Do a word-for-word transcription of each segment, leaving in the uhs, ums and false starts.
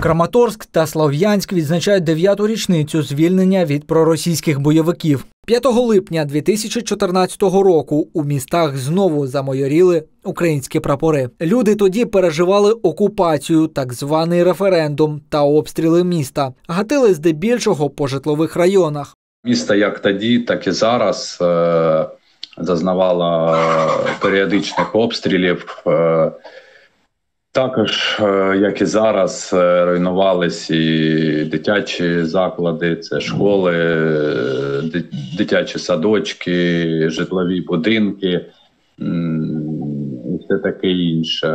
Краматорськ та Слов'янськ відзначають дев'яту річницю звільнення від проросійських бойовиків. п'ятого липня дві тисячі чотирнадцятого року у містах знову замайоріли українські прапори. Люди тоді переживали окупацію, так званий референдум та обстріли міста. Гатили здебільшого по житлових районах. Місто як тоді, так і зараз е зазнавало періодичних обстрілів. Е Також, як і зараз, руйнувались і дитячі заклади, це школи, дитячі садочки, житлові будинки і все таке інше.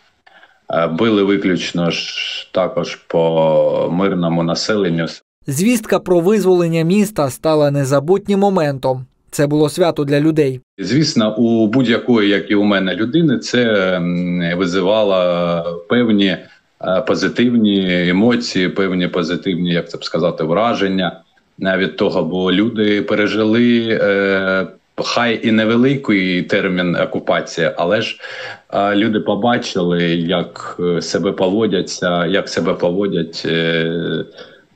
Били виключно ж також по мирному населенню. Звістка про визволення міста стала незабутнім моментом. Це було свято для людей. Звісно, у будь-якої, як і у мене, людини, це визивало певні позитивні емоції, певні позитивні, як це б сказати, враження від того, бо люди пережили е, хай і невеликий термін окупації, але ж е, люди побачили, як себе поводяться, як себе поводять е,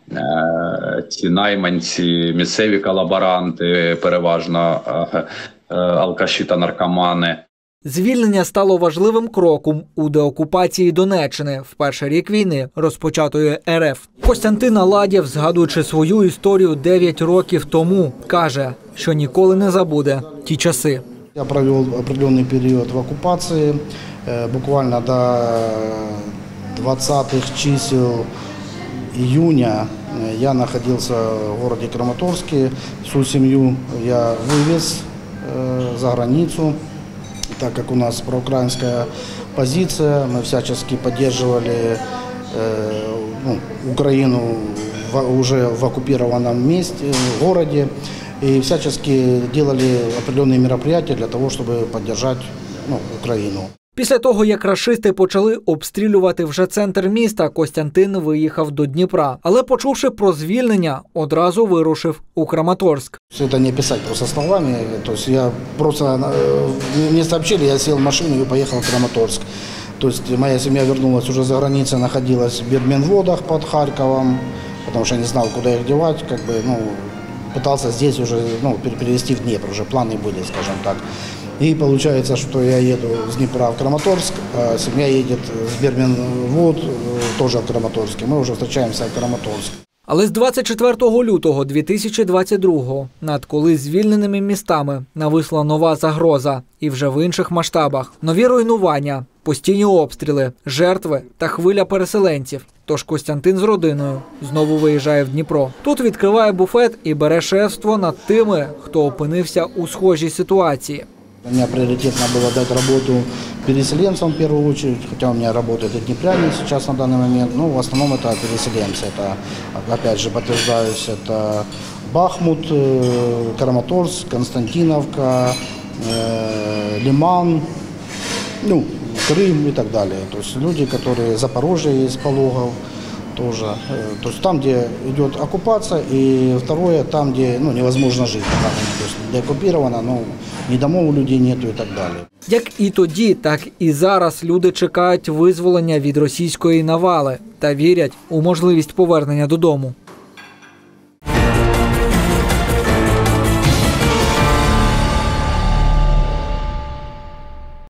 ці найманці, місцеві колаборанти, переважно алкаші та наркомани. Звільнення стало важливим кроком у деокупації Донеччини в перший рік війни, розпочатої ер еф. Костянтин Аладєв, згадуючи свою історію дев'ять років тому, каже, що ніколи не забуде ті часи. Я провів определенний період в окупації, буквально до двадцатих чисел июня я находился в городе Краматорске. Всю семью я вывез э, за границу, так как у нас проукраинская позиция. Мы всячески поддерживали э, ну, Украину в, уже в оккупированном месте, в городе. И всячески делали определенные мероприятия для того, чтобы поддержать ну, Украину. Після того, як рашисти почали обстрілювати вже центр міста, Костянтин виїхав до Дніпра. Але почувши про звільнення, одразу вирушив у Краматорськ. Це не описати просто словами. Тобто я просто, мені сообщили, я сів в машину і поїхав в Краматорськ. Тобто моя сім'я повернулася вже за границю, знаходилась в Бермінводах під Харковом, тому що не знав, куди їх дівати. Как бы, ну, пытался здесь уже ну, перевести в Днепр, уже планы были, скажем так. И получается, что я еду с Днепра в Краматорск, а семья едет с Бермінвод, тоже в Краматорске. Мы уже встречаемся в Краматорске. Але з двадцять четвертого лютого дві тисячі двадцять другого над колись звільненими містами нависла нова загроза. І вже в інших масштабах. Нові руйнування, постійні обстріли, жертви та хвиля переселенців. Тож Костянтин з родиною знову виїжджає в Дніпро. Тут відкриває буфет і бере шефство над тими, хто опинився у схожій ситуації. У меня приоритетно было дать работу переселенцам в первую очередь, хотя у меня работают и днепряне сейчас на данный момент, но в основном это переселенцы. Это, опять же, подтверждаюсь, это Бахмут, Краматорск, Константиновка, Лиман, ну, Крым и так далее. То есть люди, которые Запорожье из Пологов тоже. То есть там, где идет оккупация, и второе, там, где ну, невозможно жить. То есть деоккупировано, ну, ні домов у людей нету і так далі. Як і тоді, так і зараз люди чекають визволення від російської навали та вірять у можливість повернення додому.